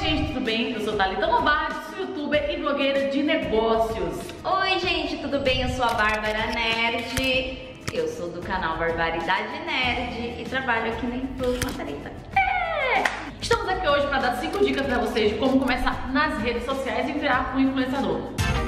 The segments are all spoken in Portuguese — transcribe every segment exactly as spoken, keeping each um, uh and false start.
gente, tudo bem? Eu sou Thalita Lombardi, sou youtuber e blogueira de negócios. Oi gente, tudo bem? Eu sou a Bárbara Nerd, eu sou do canal Barbaridade Nerd e trabalho aqui na Influência Thalita. É! Estamos aqui hoje para dar cinco dicas para vocês de como começar nas redes sociais e virar um influenciador.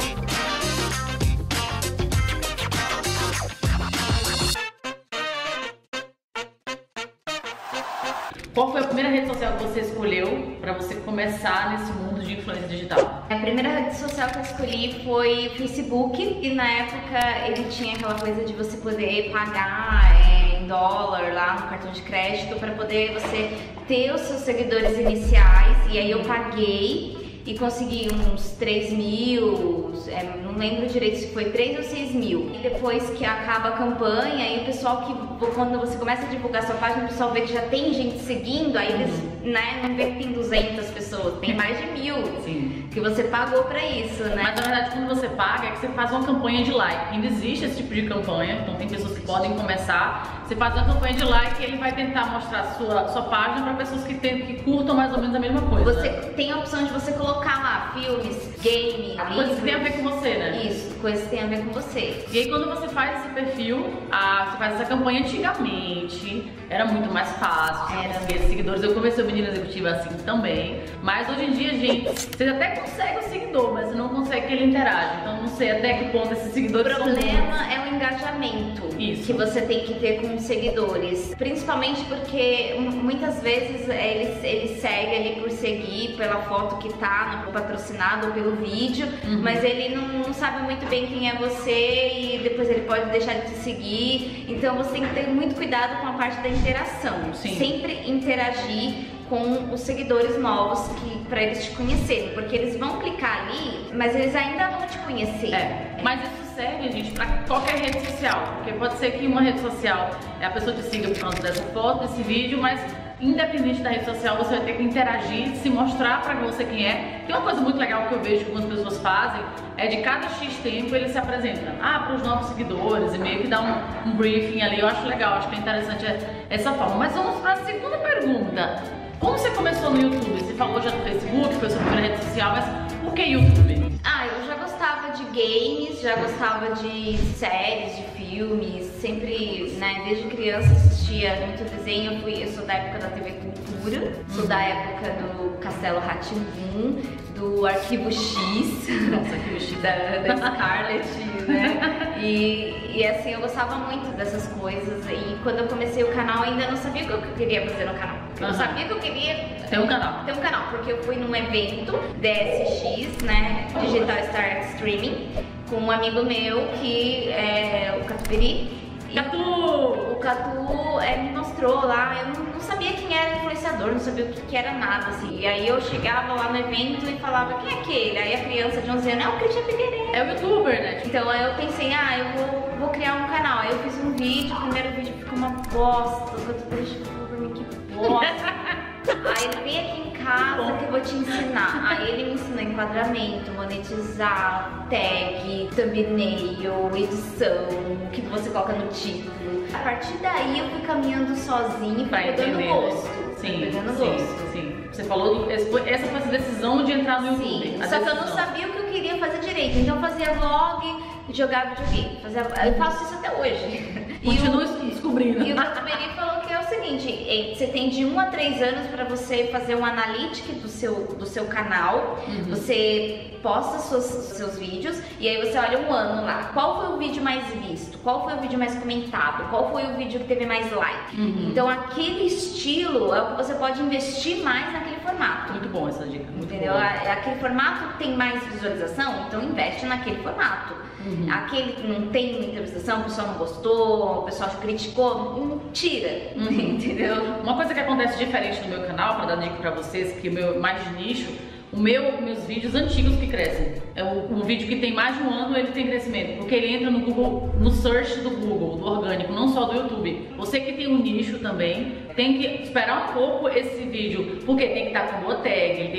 Qual foi a primeira rede social que você escolheu para você começar nesse mundo de influência digital? A primeira rede social que eu escolhi foi o Facebook e na época ele tinha aquela coisa de você poder pagar é, em dólar lá no cartão de crédito para poder você ter os seus seguidores iniciais, e aí eu paguei e consegui uns três mil, é, não lembro direito se foi três ou seis mil. E depois que acaba a campanha, e o pessoal que, quando você começa a divulgar sua página, o pessoal vê que já tem gente seguindo, aí eles, né, não vê que tem duzentas pessoas, tem mais de mil. Sim. Que você pagou pra isso, né? Mas na verdade, quando você paga, é que você faz uma campanha de like. Ainda existe esse tipo de campanha, então tem pessoas que podem começar. Você faz uma campanha de like e ele vai tentar mostrar a sua, sua página para pessoas que, tem, que curtam mais ou menos a mesma coisa. Você tem a opção de você colocar lá filmes, game, coisas que tem a ver com você, né? Isso, coisas que tem a ver com você. E aí quando você faz esse perfil, ah, você faz essa campanha antigamente, era muito mais fácil, você conseguia seguidores. Eu comecei o Menina Executiva assim também, mas hoje em dia, gente, você até consegue o seguidor, mas você não consegue que ele interaja. Então não sei até que ponto esses seguidores são. O problema é o engajamento Isso. que você tem que ter com os seguidores, principalmente porque muitas vezes eles, eles seguem ali por seguir, pela foto que tá no patrocinado ou pelo vídeo, uhum. mas ele não, não sabe muito bem quem é você e depois ele pode deixar de te seguir. Então você tem que ter muito cuidado com a parte da interação. Sim. Sempre interagir com os seguidores novos que, pra eles te conhecerem, porque eles vão clicar ali, mas eles ainda vão te conhecer. É, mas isso serve, gente, pra qualquer rede social, porque pode ser que uma rede social a pessoa te siga por causa dessa foto, desse vídeo, mas independente da rede social, você vai ter que interagir, se mostrar pra você quem é. Tem uma coisa muito legal que eu vejo que algumas pessoas fazem, é de cada X tempo ele se apresenta, ah, para os novos seguidores, e meio que dá um, um briefing ali. Eu acho legal, acho que é interessante essa forma. Mas vamos para a segunda pergunta. Como você começou no YouTube? Você falou já no Facebook, foi sua primeira rede social, mas por que YouTube? Ah, eu já gostava de games, já gostava de séries, de filmes, sempre, né, desde criança assistia muito desenho. Eu, fui, eu sou da época da T V Cultura, sou da época do Castelo Rá-Tim-Bum, do Arquivo X, Nossa, Arquivo X. da, da Scarlett, né? E, e assim, eu gostava muito dessas coisas. E quando eu comecei o canal, ainda não sabia o que eu queria fazer no canal. Eu uhum. sabia que eu queria ter um canal. Ter um canal, porque eu fui num evento D S X, né? Digital Star Streaming, com um amigo meu que é o Catupiri. Catu! O Catu é, me mostrou lá, eu não, não sabia quem era influenciador, não sabia o que, que era nada, assim. E aí eu chegava lá no evento e falava, quem é aquele? Aí a criança de onze anos, é o Christian Figueiredo. É o youtuber, né? Então aí eu pensei, ah, eu vou, vou criar um canal. Aí eu fiz um vídeo, o primeiro vídeo ficou uma bosta, o Catu falou pra mim, que bosta. Aí ele vem aqui em casa que eu vou te ensinar. Aí ele me ensinou enquadramento, monetizar, tag, thumbnail, edição, o que você coloca no título. A partir daí eu fui caminhando sozinho, fui pegando gosto. Sim, pegando sim, gosto. sim. Você falou, essa foi a decisão de entrar no YouTube. Sim, a só decisão. que eu não sabia o que eu queria fazer direito. Então eu fazia vlog, jogava videogame. Fazia... Eu faço isso até hoje. Continua descobrindo. E o Catupiri falou que é o seguinte, você tem de um a três anos para você fazer um analytics do seu, do seu canal, uhum. você posta suas, seus vídeos e aí você olha um ano lá, qual foi o vídeo mais visto, qual foi o vídeo mais comentado, qual foi o vídeo que teve mais like. Uhum. Então aquele estilo é o que você pode investir mais naquele formato. Muito bom essa dica, muito entendeu? Boa. Aquele formato tem mais visualização, então investe naquele formato. Uhum. Aquele que não tem muita visualização, o pessoal não gostou, o pessoal criticou, tira, uhum. entendeu? Uma coisa que acontece diferente no meu canal, para dar dica pra vocês, que o meu é mais de nicho, o meu, meus vídeos antigos que crescem. É o, um vídeo que tem mais de um ano, ele tem crescimento, porque ele entra no Google, no search do Google, do orgânico, não só do YouTube. Você que tem um nicho também, tem que esperar um pouco esse vídeo, porque tem que estar com boa tag, ele tem que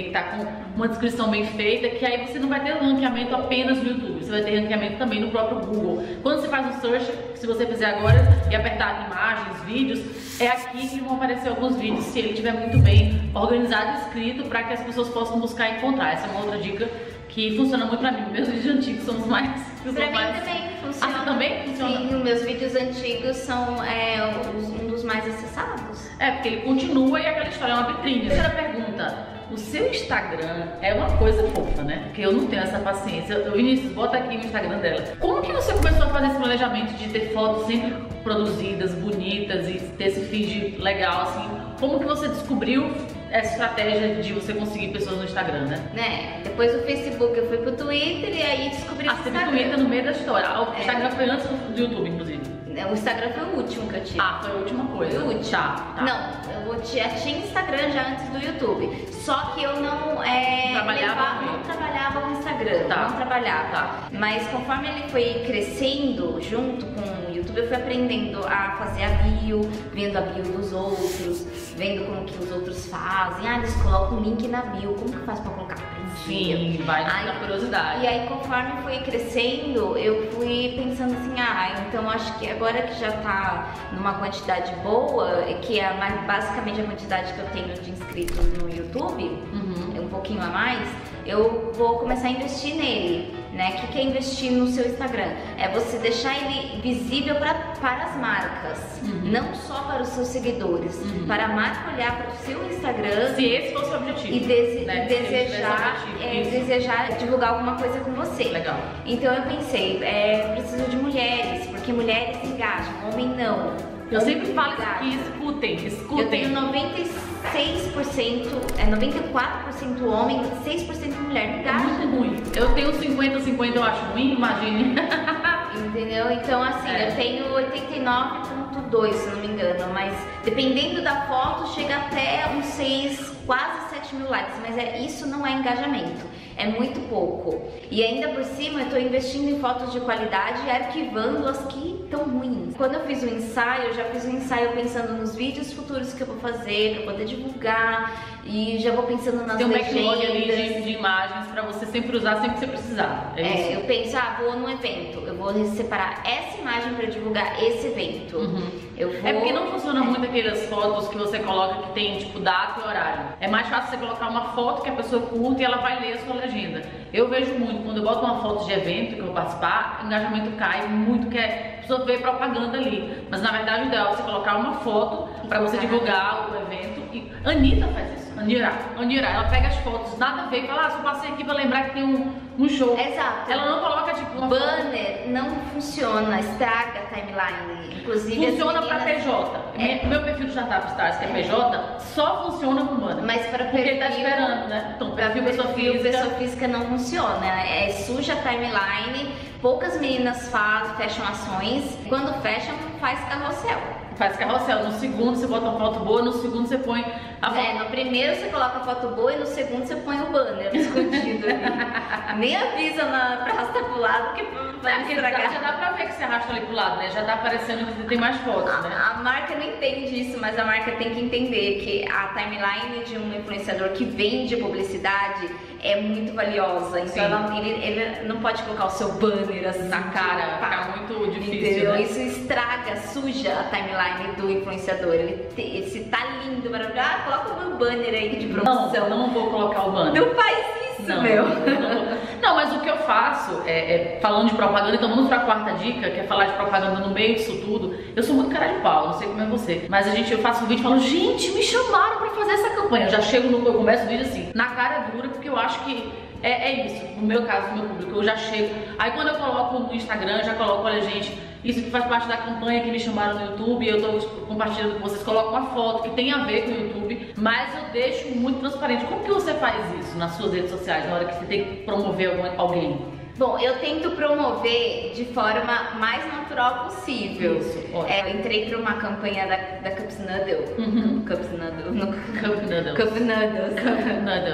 que estar com uma descrição bem feita, que aí você não vai ter ranqueamento apenas no YouTube, você vai ter ranqueamento também no próprio Google. Quando você faz um search, se você fizer agora e apertar imagens, vídeos, é aqui que vão aparecer alguns vídeos, se ele estiver muito bem organizado e escrito, para que as pessoas possam buscar e encontrar. Essa é uma outra dica que funciona muito pra mim. Meus vídeos antigos são os mais... Pra mim mais... também funciona. Ah, também funciona? Sim, os meus vídeos antigos são é, um dos mais acessados. É, porque ele continua e aquela história é uma vitrine. Terceira pergunta. O seu Instagram é uma coisa fofa, né? Porque eu não tenho essa paciência. Eu, Vinícius, bota aqui o Instagram dela. Como que você começou a fazer esse planejamento de ter fotos sempre produzidas, bonitas e ter esse feed legal, assim? Como que você descobriu essa estratégia de você conseguir pessoas no Instagram, né? Né? Depois do Facebook eu fui pro Twitter e aí descobri ah, o Instagram. Ah, você viu o Twitter no meio da história. O é. Instagram foi antes do YouTube, inclusive. O Instagram foi o último que eu tive. Ah, foi a última coisa. Foi o último. Tá, tá. Não, eu já tinha Instagram já antes do YouTube. Só que eu não é, trabalhava, levava, não trabalhava o Instagram. Tá. Não trabalhava. Tá. Mas conforme ele foi crescendo junto com o YouTube, eu fui aprendendo a fazer a bio, vendo a bio dos outros, vendo como que os outros fazem. Ah, eles colocam o link na bio. Como que faz pra colocar? Sim, vai na curiosidade. E aí, conforme foi crescendo, eu fui pensando assim, ah, então acho que agora que já tá numa quantidade boa, que é mais, basicamente a quantidade que eu tenho de inscritos no YouTube, uhum. um pouquinho a mais, eu vou começar a investir nele, né? O que, que é investir no seu Instagram? É você deixar ele visível pra, para as marcas, uhum. não só para os seus seguidores, uhum. para a marca olhar para o seu Instagram. Se esse fosse o objetivo. E dese né? desejar, é, desejar divulgar alguma coisa com você. Legal. Então eu pensei, é, preciso de mulheres, porque mulheres engajam, homem não. Eu sempre falo isso aqui, escutem, escutem. Eu tenho noventa e seis por cento, é noventa e quatro por cento homem, seis por cento mulher. É muito ruim. Eu tenho cinquenta cinquenta, eu acho ruim, imagine. Entendeu? Então assim, é. eu tenho oitenta e nove ponto dois, se não me engano, mas dependendo da foto chega até uns seis, quase sete mil likes, mas é, isso não é engajamento, é muito pouco. E ainda por cima eu tô investindo em fotos de qualidade e arquivando as que estão ruins. Quando eu fiz o ensaio, eu já fiz um ensaio pensando nos vídeos futuros que eu vou fazer, pra poder divulgar, e já vou pensando nas Tem um legendas. backlog ali de, de imagens pra você sempre usar, sempre que você precisar. É, é isso? eu penso, ah, vou num evento, eu vou separar essa imagem pra divulgar esse evento. Uhum. Eu vou... É porque não funciona muito aquelas fotos que você coloca que tem tipo data e horário. É mais fácil você colocar uma foto que a pessoa curta e ela vai ler a sua legenda. Eu vejo muito, quando eu boto uma foto de evento que eu vou participar, o engajamento cai muito, que é a pessoa vê propaganda ali. Mas na verdade o ideal é você colocar uma foto pra você divulgar o evento. E a Anitta faz isso. Anira, Anira, ela pega as fotos, nada a ver, e fala, ah, só passei aqui pra lembrar que tem um, um show. Exato. Ela não coloca tipo uma banner, foto. Não funciona, estraga a timeline. Inclusive funciona meninas... pra P J. É. Meu perfil de Startup Stars, que é, é P J, só funciona com banner. Mas pra porque perfil... ele tá esperando, né? Então, perfil, perfil pessoa física... pessoa física não funciona. É suja a timeline, poucas meninas fazem, fecham ações. Quando fecham, faz carrossel. Faz carrossel. No segundo você bota uma foto boa, no segundo você põe a foto... É, no primeiro você coloca a foto boa e no segundo você põe o banner escondido ali. Nem avisa na, pra arrastar pro lado que vai é, estragar. Já dá pra ver que você arrasta ali pro lado, né? Já tá aparecendo que tem mais fotos, a, né? A marca não entende isso, mas a marca tem que entender que a timeline de um influenciador que vende publicidade é muito valiosa. Então ela, ele, ele não pode colocar o seu banner assim na cara, fica muito difícil, entendeu? Né? Isso estraga, suja a timeline do influenciador. Ele, te, ele se tá lindo para ah, coloca o meu banner aí de promoção. Não, não vou colocar o banner. Não faz isso, não, meu. Não, não, não, mas o que eu faço é, é falando de propaganda, então vamos pra quarta dica, que é falar de propaganda no meio disso tudo. Eu sou muito cara de pau, não sei como é você, mas a gente, eu faço um vídeo e falo, gente, me chamaram pra fazer essa campanha. Eu já chego no, eu começo o vídeo assim, na cara dura, porque eu acho que é, é isso, no meu caso, no meu público, eu já chego. Aí quando eu coloco no Instagram, eu já coloco, olha gente, isso que faz parte da campanha que me chamaram no YouTube, eu tô compartilhando com vocês, coloco uma foto que tem a ver com o YouTube, mas eu deixo muito transparente. Como que você faz isso nas suas redes sociais, na hora que você tem que promover alguém? Bom, eu tento promover de forma mais natural possível. Isso, é, eu entrei para uma campanha da, da Cups Noodle. Uhum. Cups Noodle. No... Cup Noodles. Cup Noodles. Cup Noodles.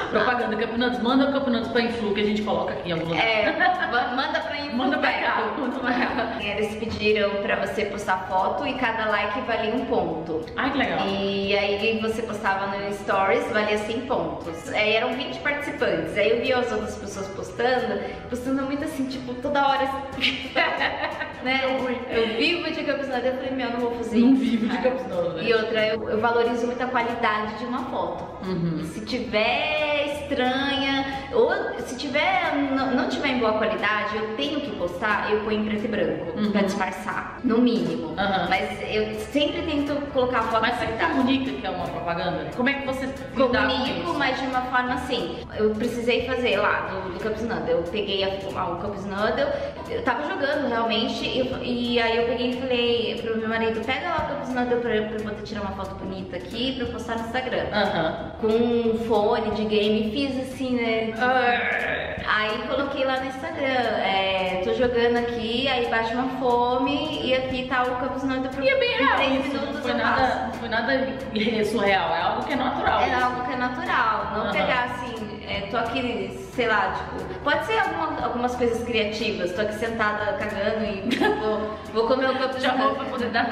Propaganda Campeonatos, manda o Campeonatos pra Influ que a gente coloca aqui em algum lugar. É, manda pra Influ. Manda pra cá, manda pra cá. Eles pediram pra você postar foto e cada like valia um ponto. Ai, que legal. E aí você postava no Stories, valia cem pontos. Aí eram vinte participantes. Aí eu vi as outras pessoas postando, postando muito assim, tipo, toda hora. né? Eu vivo de Campeonato, eu falei, meu, não vou fazer Não isso. vivo de Campeonato, né? E outra, eu, eu valorizo muito a qualidade de uma foto. Uhum. Se tiver estranha, ou se tiver, não, não tiver em boa qualidade, eu tenho que postar, eu ponho em preto e branco, uhum. pra disfarçar, no mínimo. Uhum. Mas eu sempre tento colocar a foto. Mas você comunica que é uma propaganda? Como é que você comunico, mas de uma forma assim, eu precisei fazer lá do, do Campus Noodle, eu peguei a, a, o Campus Noodle, eu tava jogando realmente, e, e aí eu peguei e falei pro meu marido, pega lá o Campus Noodle pra, pra eu poder tirar uma foto bonita aqui pra eu postar no Instagram. Uhum. Com um fone de game, fiz assim, né? Uh. Aí coloquei lá no Instagram, é, tô jogando aqui, aí bate uma fome e aqui tá o Campus Noodle pra E é bem real, três isso minutos não foi, eu nada, faço. não foi nada surreal, é algo que é natural. É isso. algo que é natural, não Uhum. pegar assim, é, tô aqui, sei lá, tipo, pode ser alguma, algumas coisas criativas, tô aqui sentada cagando e vou, vou comer o Campus Já vou Noodle. pra poder dar.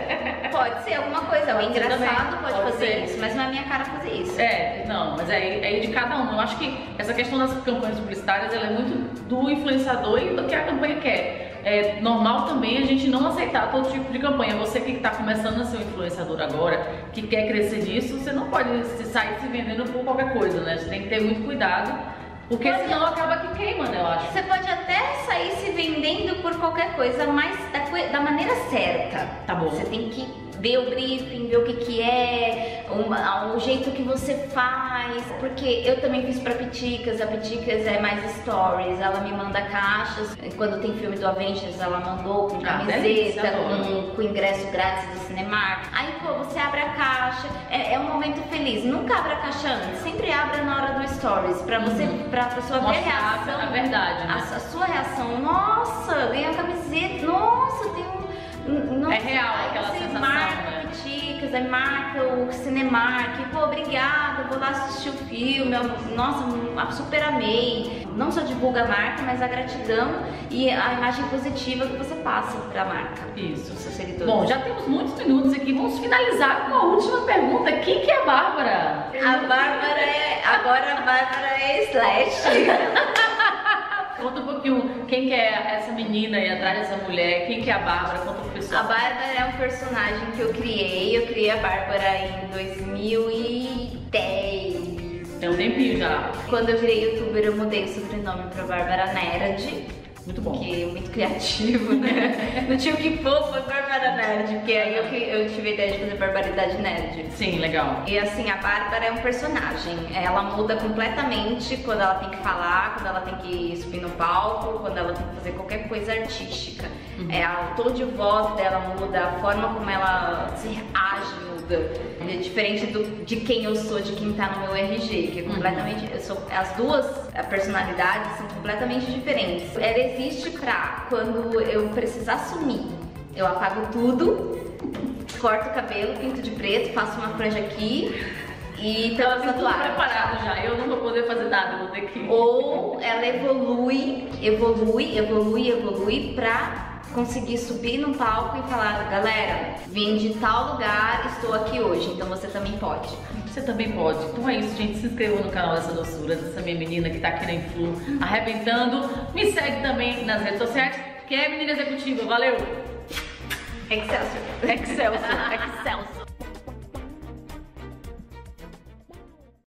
Pode ser alguma coisa, o engraçado pode, pode fazer ser. isso, mas não é minha cara fazer isso. É, não, mas é, é de cada um. Eu acho que essa questão das campanhas publicitárias, ela é muito do influenciador e do que a campanha quer. É normal também a gente não aceitar todo tipo de campanha. Você que está começando a ser um influenciador agora, que quer crescer nisso, você não pode se sair se vendendo por qualquer coisa, né? Você tem que ter muito cuidado, porque Pode. senão acaba que queima, né, eu acho. Você pode até sair se vendendo por qualquer coisa, mas da, coi- da maneira certa. Tá bom. Você tem que ver o briefing, ver o que que é, o, o jeito que você faz, porque eu também fiz pra Piticas, a Piticas é mais stories, ela me manda caixas, quando tem filme do Avengers ela mandou com Ah, delícia, camiseta, adoro. com, com ingresso grátis do Cinemark, aí pô, você abre a caixa, é, é um momento feliz, nunca abre a caixa antes, sempre abra na hora do stories, pra você, Uhum. pra pessoa ver a Mostrar reação, a verdade, né? a, a sua reação, nossa, ganhei a camiseta, nossa, tem um... Nossa, É real aí aquela você sensação, marca né? Piticas, aí marca o Cinemark, pô, obrigada, vou lá assistir o filme, eu- nossa, eu super amei. Não só divulga a marca, mas a gratidão e a imagem positiva que você passa pra marca. Isso. Os seus seguidores. Bom, já temos muitos minutos aqui, vamos finalizar com a última pergunta. Quem que é a Bárbara? A Bárbara é... Agora a Bárbara é Slash. Conta um pouquinho, quem que é essa menina aí atrás dessa mulher? Quem que é a Bárbara? Conta pro A pessoal. Bárbara é um personagem que eu criei. Eu criei a Bárbara em dois mil e dez. Tem um tempinho já. Quando eu virei youtuber, eu mudei o sobrenome pra Bárbara Nerd. Muito bom. Porque é muito criativo, né? Não tinha o que pôr, foi Bárbara Nerd. Porque aí eu, que- eu tive a ideia de fazer Barbaridade Nerd. Sim, legal. E assim, a Bárbara é um personagem. Ela muda completamente quando ela tem que falar, quando ela tem que subir no palco, quando ela tem que fazer qualquer coisa artística. Uhum. É, o tom de voz dela muda, a forma como ela se age muda. É diferente do, de quem eu sou, de quem tá no meu R G, que é completamente. Eu sou, as duas personalidades são completamente diferentes. Ela existe pra quando eu precisar sumir. Eu apago tudo, corto o cabelo, pinto de preto, faço uma franja aqui e Ela estamos tem tudo atuadas. preparado já. Eu não vou poder fazer nada, eu vou ter que. Ou ela evolui, evolui, evolui, evolui pra conseguir subir num palco e falar, galera, vim de tal lugar, estou aqui hoje, então você também pode. Você também pode. Então é isso, gente. Se inscreva no canal dessa doçura, dessa minha menina que tá aqui na Influ, arrebentando. Me segue também nas redes sociais, que é Menina Executiva. Valeu! Excelsior! Excelsior! Excelsior!